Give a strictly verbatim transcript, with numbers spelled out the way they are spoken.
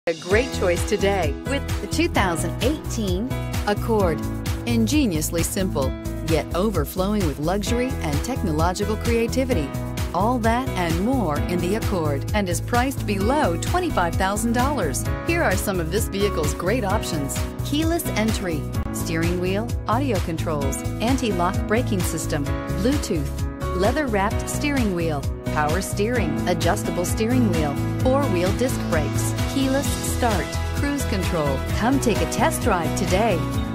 A great choice today with the two thousand eighteen Accord. Ingeniously simple, yet overflowing with luxury and technological creativity. All that and more in the Accord, and is priced below twenty-five thousand dollars. Here are some of this vehicle's great options: keyless entry, steering wheel audio controls, anti-lock braking system, Bluetooth, leather-wrapped steering wheel, power steering, adjustable steering wheel, four-wheel disc brakes, keyless start, cruise control. Come take a test drive today.